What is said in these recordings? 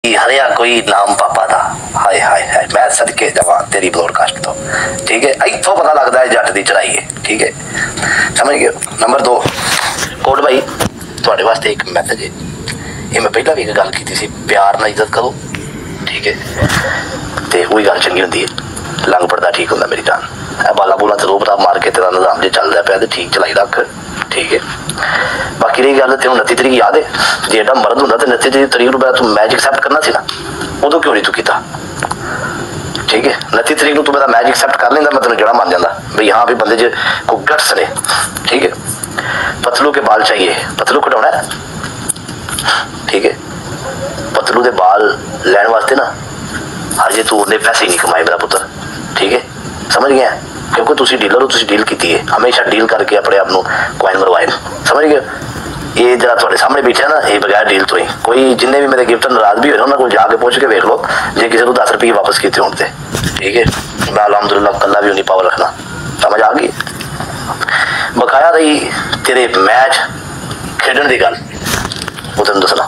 हरिया कोई नाम पापा दा हाय हाय हाय मैं सदके जावा तेरी ब्रॉडकास्ट तो ठीक है इत्थों पता लगता है जट दी चढ़ाई है ठीक है समझ गए। नंबर 2 कोड भाई थोड़े वास्ते एक मैसेज है ये मैं पहला भी एक गल की थी प्यार ना इज्जत करो ठीक है तो वही गल चंगी होंगी है लंघ पड़ता ठीक होंगे मेरी जान बाला बूला चलो बता मार के तेरा निजाम जो चल रहा पाया ठीक चलाई रख ठीक है। बाकी रही गल तेन 29 तरीक याद है जो एडा मर्द होंगे तो 29 तरीक तू मैच एक्सैप्ट करना सी ना उदो क्यों नहीं तू किया ठीक है 29 तरीक तू मेरा मैच एक्सैप्ट कर लेंदा मैं तेन गेड़ा मान जाता भाई हाँ भी बंदे च कोई गट्स ने ठीक है। पतलू के बाल चाहिए पतलू कटाना है ठीक है पतलू के बाल लैन वास्ते ना हजे तू उन्हें पैसे नहीं कमाए मेरा पुत्र ठीक है समझ गया क्योंकि तुसी डीलर हो तुसी डील की है हमेशा डील करके अपने आप को कॉइन मरवाए समझ गए। ये जरा थोड़े सामने बैठे ना ये बगैर डील तो ही कोई जिन्हें भी मेरे गिफ्ट नाराज भी हो उन्होंने जाके पूछ के देख लो जो किसी को 10 रुपये वापस किए होते ठीक है मैं अलहमदुल्ला कला भी उन्हीं पावर रखना समझ आ गई। बकाया रही तेरे मैच खेडन की गल वो तेन दसना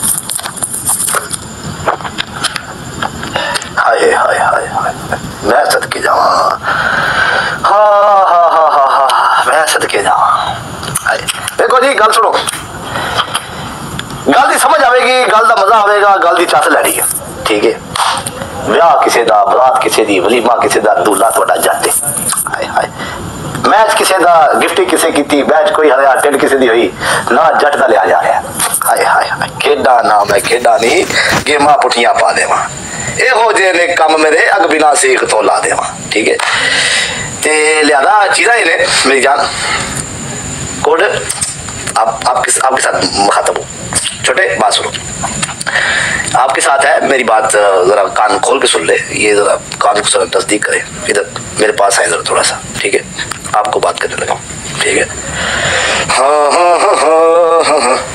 हाय हाय हाय हाय मैं सदके जावा हाँ हाँ हाँ हाँ हाँ मैं सदके जावा। देखो जी गल सुनो गल की समझ आएगी गल का मजा आएगा गल की चस लैनी है ठीक है। ब्याह किसी का बरात किसी की वलीमा किसी का दूल्हा थोड़ा जट हाय हाय मैच किसी का गिफ्ट किसी की मैच कोई हरिया टेंट किसी की हुई ना जट का लिया जा रहा हाय हाय हाय खेडा ना मैं खेडा नहीं गेमा पुठियां पा देवा एहो जे ने कम मेरे अग बिना सीख तो ला देवा ठीक है। ते लियादा चीज़ा ही ने मेरी जान कोड आपके साथ मुखातब हूँ छोटे बात सुनो आपके साथ है मेरी बात जरा कान खोल के सुन ले ये जरा कान को जरा नजदीक करे इधर मेरे पास आए जरा थोड़ा सा ठीक है आपको बात करने लगा ठीक है। हाँ हाँ हाँ हाँ हाँ हाँ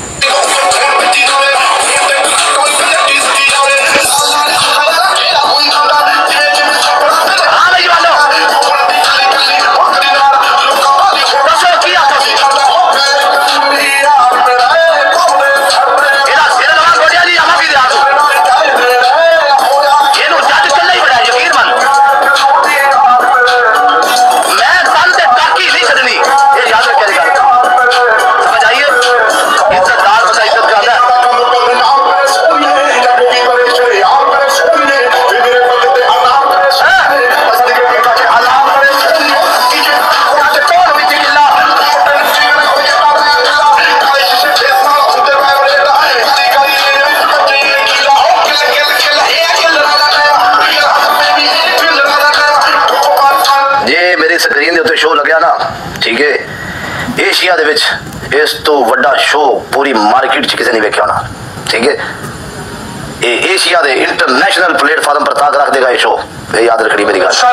शो लग्या ना ठीक है एशिया दे विच इस तो वड्डा शो पूरी मार्केट च किसी ने वेख्या होना ठीक है। ये एशिया दे इंटरनेशनल प्लेटफॉर्म पर ताक रख देगा ये शो ये याद रखनी मेरी गल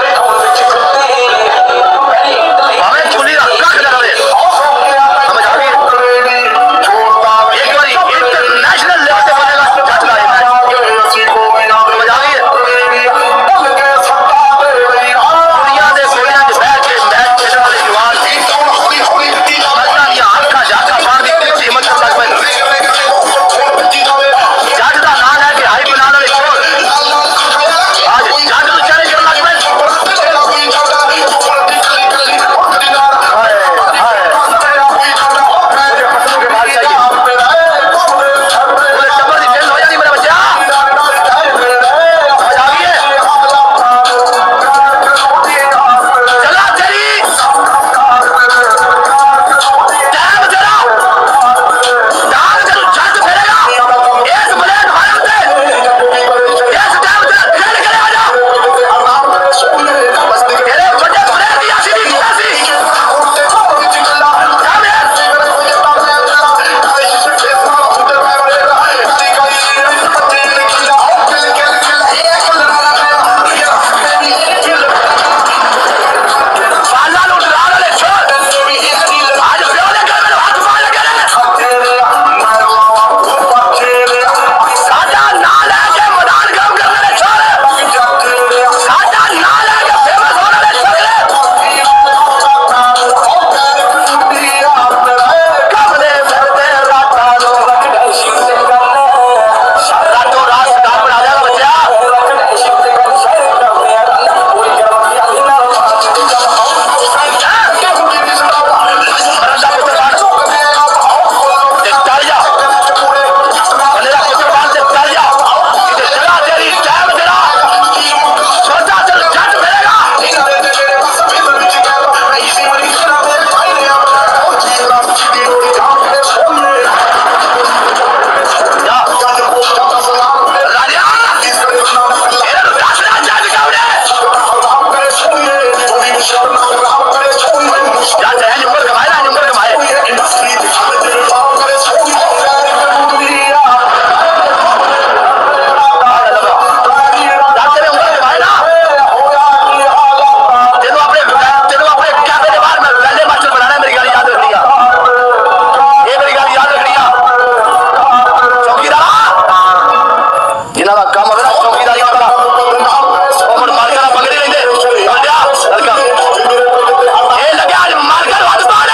जिन्हां दा काम होवे ना चौकीदारी करना ओ मन मार के पकड़ी लेंदे लड़या लड़का ए लगे आज मार कर हाथ मारे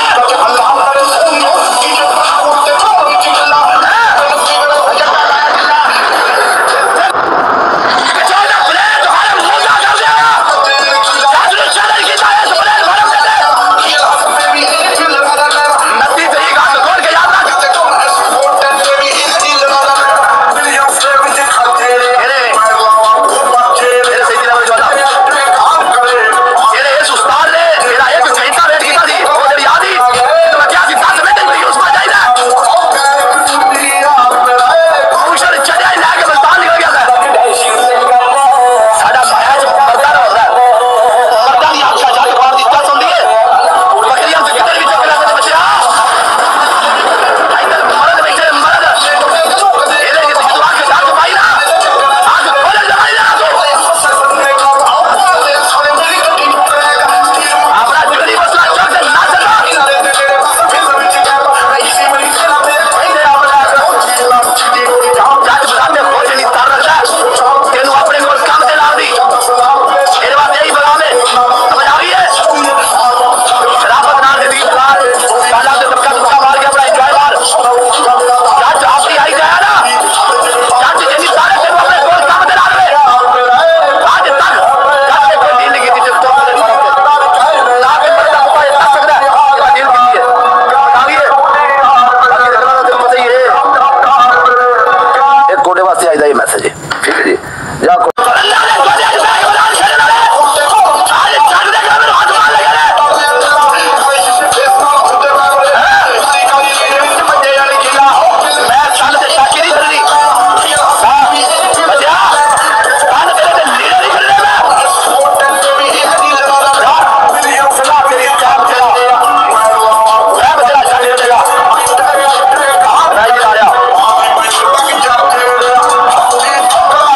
मैसेज है ठीक है जी या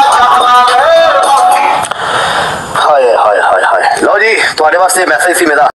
लो जी तुम्हारे वास्ते मैसेज सी मेरा